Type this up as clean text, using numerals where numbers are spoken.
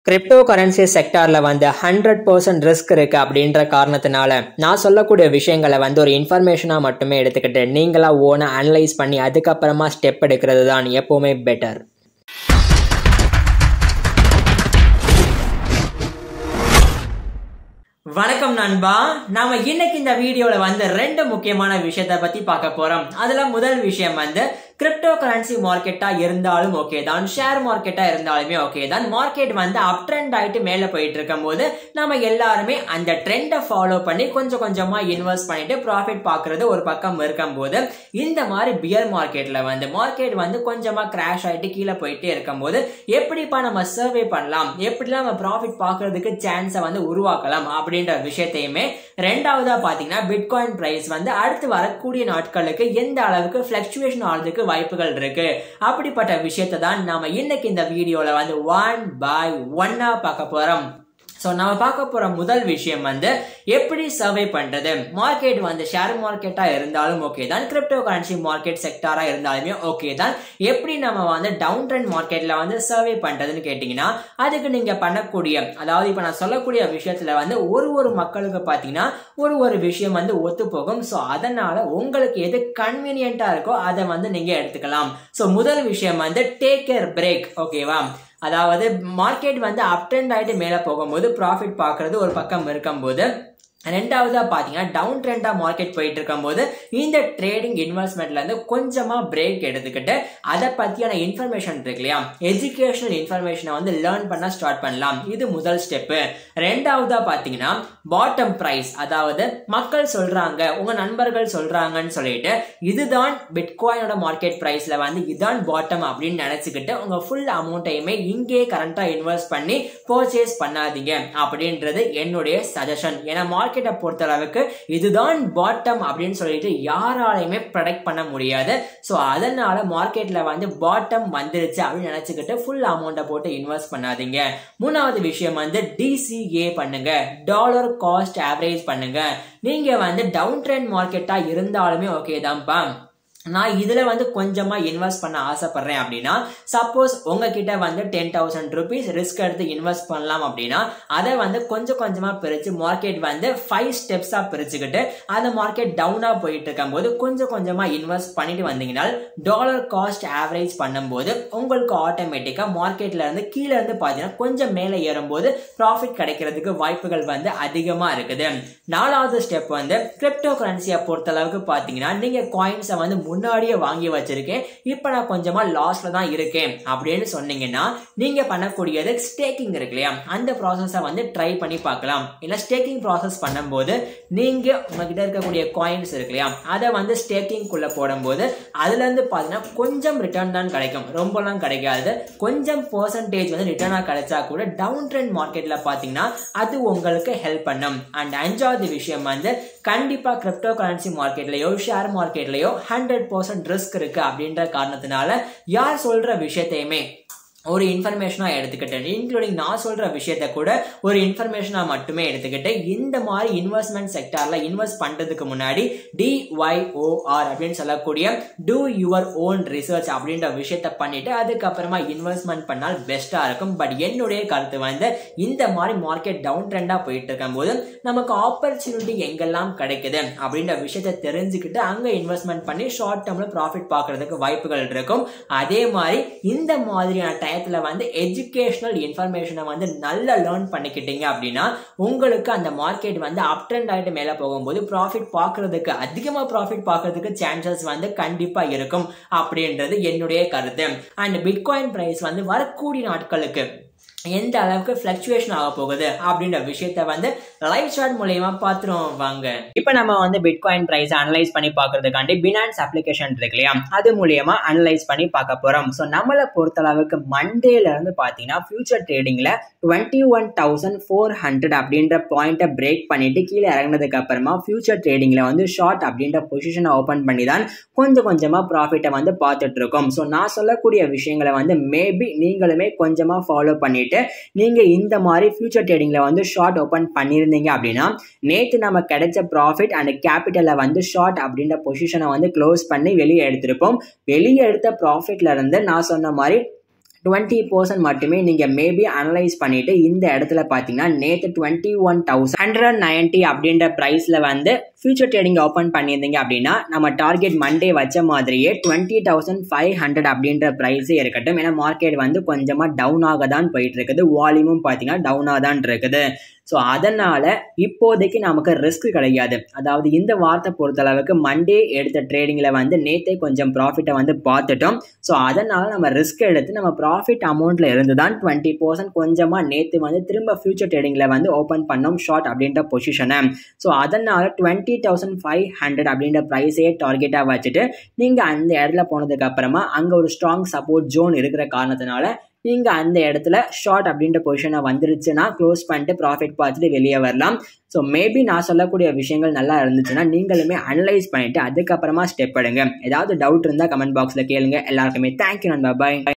Crypto currency செக்டார்ல 100% risk இருக்கு அப்படின்ற காரணத்தினால நான் சொல்லக்கூடிய விஷயங்களை ஒரு இன்ஃபர்மேஷனா மட்டுமே எடுத்துக்கிட்டு நீங்களா ஓனா அனலைஸ் பண்ணி அதுக்கப்புறமா ஸ்டெப் எடுக்கிறது தான் எப்பவுமே பெட்டர். வணக்கம் நண்பா. நாம இன்னைக்கு இந்த வீடியோல ரெண்டு முக்கியமான விஷயத்தை பத்தி பார்க்க போறோம். அதுல முதல் விஷயம் கிரிப்டோ கரன்சி மார்க்கெட்டா இருந்தாலும் ஓகே தான், ஷேர் மார்க்கெட்டா இருந்தாலுமே ஓகே தான். மார்க்கெட் அப் ட்ரெண்ட் ஆயிட்டு மேல போயிட்டு இருக்கும் போது நம்ம எல்லாருமே அந்த ட்ரெண்டை ஃபாலோ பண்ணி கொஞ்சம் கொஞ்சமா இன்வெஸ்ட் பண்ணிட்டு ப்ராஃபிட் பாக்குறது ஒரு பக்கம் இருக்கும் போது, இந்த மாதிரி பியர் மார்க்கெட்ல மார்க்கெட் கொஞ்சமா கிராஷ் ஆயிட்டு கீழே போயிட்டே இருக்கும் போது எப்படிப்பா நம்ம சர்வே பண்ணலாம், எப்படிலாம் நம்ம ப்ராஃபிட் பாக்குறதுக்கு சான்ஸை உருவாக்கலாம் அப்படின்ற விஷயத்தையுமே ரெண்டாவதா பாத்தீங்கன்னா பிட்காயின் பிரைஸ் அடுத்து வரக்கூடிய நாட்களுக்கு எந்த அளவுக்கு பிளக்சுவேஷன் ஆகிறதுக்கு வாய்ப்புகள் இருக்கு அப்படிப்பட்ட விஷயத்தை தான் நாம இன்னைக்கு இந்த வீடியோல ஒன் பை ஒன்னா பார்க்க போறோம். சோ நம்ம பார்க்க போற முதல் விஷயம் எப்படி சர்வே பண்றது. மார்க்கெட் ஷேர் மார்க்கெட்டா இருந்தாலும் ஓகே தான், கிரிப்டோ கரன்சி மார்க்கெட் செக்டாரா இருந்தாலுமே ஓகே தான். எப்படி நம்ம டவுன் ட்ரெண்ட் மார்க்கெட்ல சர்வே பண்றதுன்னு கேட்டீங்கன்னா, அதுக்கு நீங்க பண்ணக்கூடிய, அதாவது இப்ப நான் சொல்லக்கூடிய விஷயத்துல ஒரு மக்களுக்கு பாத்தீங்கன்னா ஒரு விஷயம் ஒத்து போகும். சோ அதனால உங்களுக்கு எது கன்வீனியன்டா இருக்கோ அதை நீங்க எடுத்துக்கலாம். சோ முதல் விஷயம் டேக் கேர் பிரேக். ஓகேவா, அதாவது மார்க்கெட் அப் ட்ரெண்ட் ஆயிட்டு மேல போகும்போது ப்ராஃபிட் பாக்குறது ஒரு பக்கம் இருக்கும் போது, ரெண்டாவதா பாத்தீங்கன்னா டவுன் ட்ரெண்டா மார்க்கெட் போயிட்டு இருக்கும் போது இந்த ட்ரேடிங் இன்வெஸ்ட்மெண்ட்ல கொஞ்சமா பிரேக் எடுத்துக்கிட்டு அதை பத்தியான இன்ஃபர்மேஷன் இருக்கு இல்லையா, எஜுகேஷனல் இன்ஃபர்மேஷனை லேர்ன் பண்ண ஸ்டார்ட் பண்ணலாம். இது முதல் ஸ்டெப். ரெண்டாவதா பாத்தீங்கன்னா பாட்டம் பிரைஸ், அதாவது மக்கள் சொல்றாங்க, உங்க நண்பர்கள் சொல்றாங்கன்னு சொல்லிட்டு இதுதான் பிட்காயினோட மார்க்கெட் பிரைஸ்ல இதுதான் பாட்டம் அப்படின்னு நினைச்சுக்கிட்டு உங்க ஃபுல் அமௌண்ட்டையுமே இங்கே கரண்டா இன்வெஸ்ட் பண்ணி பர்ச்சேஸ் பண்ணாதீங்க அப்படின்றது என்னுடைய சஜஷன். ஏன்னா மார்க்கெட்டை பொறுத்த அளவுக்கு இதுதான் பாட்டம் அப்படின்னு சொல்லிட்டு யாராலையுமே ப்ரெடிக்ட் பண்ண முடியாது. சோ அதனால மார்க்கெட்ல பாட்டம் வந்துருச்சு அப்படின்னு நினைச்சுக்கிட்டு ஃபுல் அமௌண்ட்டை போட்டு இன்வெஸ்ட் பண்ணாதீங்க. மூணாவது விஷயம் DCA பண்ணுங்க, டாலர் காஸ்ட் ஆவரேஜ் பண்ணுங்க. நீங்க டவுன் ட்ரெண்ட் மார்க்கெட்டா இருந்தாலுமே ஓகே தான்ப்பா, நான் இதுல கொஞ்சமா இன்வெஸ்ட் பண்ண ஆசைப்படுறேன் அப்படின்னா, சப்போஸ் உங்ககிட்ட 10,000 rupees ரிஸ்க் எடுத்து இன்வெஸ்ட் பண்ணலாம் அப்படின்னா அதை கொஞ்சம் கொஞ்சமா பிரிச்சு மார்க்கெட் 5 ஸ்டெப்ஸா பிரிச்சுக்கிட்டு அந்த மார்க்கெட் டவுனா போயிட்டு இருக்கும் போது கொஞ்சம் கொஞ்சமா இன்வெஸ்ட் பண்ணிட்டு வந்தீங்கன்னா டாலர் காஸ்ட் ஆவரேஜ் பண்ணும்போது உங்களுக்கு ஆட்டோமேட்டிக்கா மார்க்கெட்ல இருந்து கீழே இருந்து பாத்தீங்கன்னா கொஞ்சம் மேல ஏறும்போது ப்ராஃபிட் கிடைக்கிறதுக்கு வாய்ப்புகள் அதிகமா இருக்குது. நாலாவது ஸ்டெப் கிரிப்டோ கரன்சியை பொறுத்த அளவுக்கு பாத்தீங்கன்னா, நீங்க காயின்ஸை முன்னாடியே வாங்கி வச்சிருக்கேன், இப்ப நான் கொஞ்சமா லாஸ்ல தான் இருக்கேன் அப்படின்னு சொன்னீங்கன்னா நீங்க பண்ணக்கூடியது ஸ்டேக்கிங் இருக்கு இல்லையா, அந்த ப்ராசஸை ட்ரை பண்ணி பார்க்கலாம். இல்ல ஸ்டேக்கிங் ப்ராசஸ் பண்ணும்போது நீங்க உங்ககிட்ட இருக்கக்கூடிய காயின்ஸ் இருக்கு இல்லையா, அதை ஸ்டேக்கிங் குள்ள போடும்போது அதுல இருந்து பாத்தீங்கன்னா கொஞ்சம் ரிட்டர்ன் தான் கிடைக்கும், ரொம்பலாம் கிடைக்காது. கொஞ்சம் பெர்சன்டேஜ் ரிட்டர்னா கிடைச்சா கூட டவுன் ட்ரெண்ட் மார்க்கெட்ல பாத்தீங்கன்னா அது உங்களுக்கு ஹெல்ப் பண்ணும். அண்ட் அஞ்சாவது விஷயம் கண்டிப்பா கிரிப்டோ கரன்சி மார்க்கெட்லயோ ஷேர் மார்க்கெட்லயோ 100% ரிஸ்க் இருக்கு அப்படின்ற காரணத்தினால யார் சொல்ற விஷயத்தையுமே ஒரு இன்ஃபர்மேஷனா எடுத்துக்கிட்டு, இன்க்ளூடிங் நான் சொல்ற விஷயத்த கூட ஒரு இன்ஃபர்மேஷனா மட்டுமே எடுத்துக்கிட்டு, இந்த மாதிரி இன்வெஸ்ட்மெண்ட் செக்டார்ல இன்வெஸ்ட் பண்றதுக்கு முன்னாடி DYOR அப்படின்னு சொல்லக்கூடிய டூ யுவர் ஓன் ரிசர்ச் அப்படின்ற விஷயத்த பண்ணிட்டு அதுக்கப்புறமா இன்வெஸ்ட்மெண்ட் பண்ணால் பெஸ்டா இருக்கும். பட் என்னுடைய கருத்து இந்த மாதிரி மார்க்கெட் டவுன் ட்ரெண்டா போயிட்டு இருக்கும் போது நமக்கு ஆப்பர்ச்சுனிட்டி எங்கெல்லாம் கிடைக்குது அப்படின்ற விஷயத்த தெரிஞ்சுக்கிட்டு அங்க இன்வெஸ்ட்மெண்ட் பண்ணி ஷார்ட் டேர்ம்ல ப்ராஃபிட் பாக்குறதுக்கு வாய்ப்புகள் இருக்கும். அதே மாதிரி இந்த மாதிரியான எஜுகேஷனல் இன்ஃபர்மேஷனை நல்லா லேர்ன் பண்ணிக்கிட்டீங்க அப்படின்னா உங்களுக்கு அந்த மார்க்கெட் அப் ட்ரெண்ட் ஆயிட்டு மேல போகும்போது ப்ராஃபிட் பாக்குறதுக்கு, அதிகமா ப்ராஃபிட் பாக்குறதுக்கு சான்சஸ் கண்டிப்பா இருக்கும் அப்படின்றது என்னுடைய கருத்து. அண்ட் பிட்காயின் பிரைஸ் வரக்கூடிய நாட்களுக்கு எந்த அளவுக்கு பிளக்சுவேஷன் ஆக போகுது அப்படின்ற விஷயத்த லைவ் சார்ட் மூலமா பாத்துருவோம் வாங்க. இப்ப நம்ம பிட்காயின் பிரைஸ் அனலைஸ் பண்ணி பாக்குறதுக்காண்டி பினான்ஸ் அப்ளிகேஷன் இருக்கு இல்லையா, அது மூலியமா அனலைஸ் பண்ணி பார்க்க போறோம். சோ நம்மளை பொறுத்த அளவுக்கு மண்டேல இருந்து பாத்தீங்கன்னா ஃபியூச்சர் ட்ரேடிங்ல 21,400 அப்படின்ற பாயிண்ட பிரேக் பண்ணிட்டு கீழே இறங்கினதுக்கு அப்புறமா ஃபியூச்சர் ட்ரேடிங்ல ஷார்ட் அப்படின்ற பொசிஷனை ஓபன் பண்ணி தான் கொஞ்சம் கொஞ்சமா ப்ராஃபிட்டை பார்த்துட்டு இருக்கோம். சோ நான் சொல்லக்கூடிய விஷயங்களை மேபி நீங்களுமே கொஞ்சமா ஃபாலோ பண்ணிட்டு நீங்க இந்த மாதிரி ஃபியூச்சர் ட்ரேடிங்ல ஷார்ட் ஓபன் பண்ணிருந்தீங்க அப்படின்னா நேத்து நம்ம கிடைச்ச ப்ராஃபிட் அண்ட் கேபிட்டல்ல ஷார்ட் அப்படின்ற பொசிஷனை க்ளோஸ் பண்ணி வெளியே எடுத்திருப்போம். வெளியே எடுத்த ப்ராஃபிட்ல இருந்து நான் சொன்ன மாதிரி 20% மட்டுமே நீங்க மேபி அனலைஸ் பண்ணிட்டு இந்த இடத்துல பாத்தீங்கன்னா நேத்து 21,190 அப்படின்ற பிரைஸ்ல வந்து ஃபியூச்சர் ட்ரேடிங் ஓபன் பண்ணியிருந்தீங்க அப்படின்னா நம்ம டார்கெட் மண்டே வச்ச மாதிரியே 20,500 அப்படின்ற பிரைஸே இருக்கட்டும். ஏன்னா மார்க்கெட் வந்து கொஞ்சமா டவுன் ஆக தான் போயிட்டு இருக்குது, வால்யூமும் பாத்தீங்கன்னா டவுனா தான் இருக்குது. ஸோ அதனால இப்போதைக்கு நமக்கு ரிஸ்க் கிடையாது. அதாவது இந்த வார்த்தை பொறுத்தளவுக்கு மண்டே எடுத்த ட்ரேடிங்ல வந்து நேத்தே கொஞ்சம் ப்ராஃபிட்டை வந்து பார்த்துட்டோம். ஸோ அதனால நம்ம ரிஸ்க் எடுத்து நம்ம ப்ராஃபிட் அமௌண்ட்ல இருந்து தான் 20% கொஞ்சமா நேத்து வந்து திரும்ப ஃபியூச்சர் ட்ரேடிங்ல வந்து ஓபன் பண்ணோம் ஷார்ட் அப்படின்ற பொசிஷனை. ஸோ அதனால 20,500 அப்படின்ற பிரைஸே டார்கெட்டா வச்சுட்டு நீங்க அந்த இடத்துல போனதுக்கு அப்புறமா அங்க ஒரு ஸ்ட்ராங் சப்போர்ட் ஜோன் இருக்கிற காரணத்தினால நீங்க அந்த இடத்துல ஷார்ட் அப்படின்ற பொசிஷனை வந்துருச்சுன்னா க்ளோஸ் பண்ணிட்டு ப்ராஃபிட் பார்த்துட்டு வெளியே வரலாம். ஸோ மேபி நான் சொல்லக்கூடிய விஷயங்கள் நல்லா இருந்துச்சுன்னா நீங்களுமே அனலைஸ் பண்ணிட்டு அதுக்கப்புறமா ஸ்டெப் எடுங்க. ஏதாவது டவுட் இருந்தால் கமெண்ட் பாக்ஸ்ல கேளுங்க. எல்லாருக்குமே தேங்க்யூ நண்பா, பாய்.